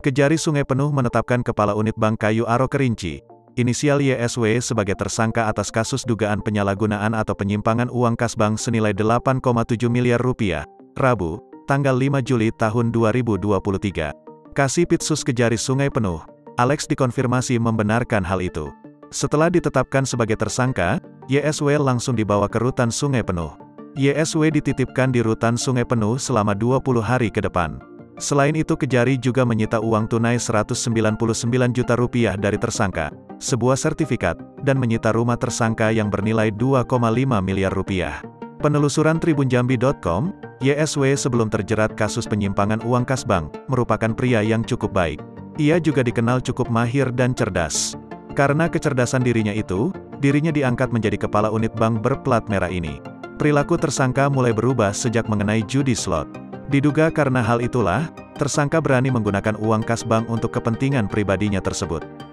Kejari Sungai Penuh menetapkan Kepala Unit Bank Kayu Aro Kerinci, inisial YSW sebagai tersangka atas kasus dugaan penyalahgunaan atau penyimpangan uang kas bank senilai 8,7 miliar rupiah, Rabu, tanggal 5 Juli tahun 2023. Kasipitsus Kejari Sungai Penuh, Alex dikonfirmasi membenarkan hal itu. Setelah ditetapkan sebagai tersangka, YSW langsung dibawa ke Rutan Sungai Penuh. YSW dititipkan di Rutan Sungai Penuh selama 20 hari ke depan. Selain itu Kejari juga menyita uang tunai 199 juta rupiah dari tersangka, sebuah sertifikat, dan menyita rumah tersangka yang bernilai 2,5 miliar rupiah. Penelusuran tribunjambi.com, YSW sebelum terjerat kasus penyimpangan uang kas bank, merupakan pria yang cukup baik. Ia juga dikenal cukup mahir dan cerdas. Karena kecerdasan dirinya itu, dirinya diangkat menjadi kepala unit bank berplat merah ini. Perilaku tersangka mulai berubah sejak mengenai judi slot. Diduga karena hal itulah, tersangka berani menggunakan uang kas bank untuk kepentingan pribadinya tersebut.